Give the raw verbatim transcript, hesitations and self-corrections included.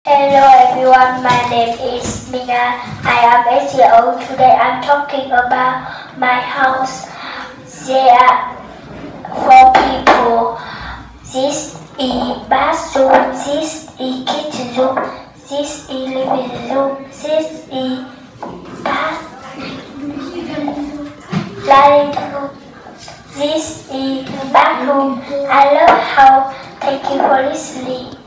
Hello everyone, my name is Mina. I am eight years old. Today I'm talking about my house. There are four people. This is bathroom, this is kitchen room, this is living room, this is bath living room, this is bathroom. I love how. Thank you for listening.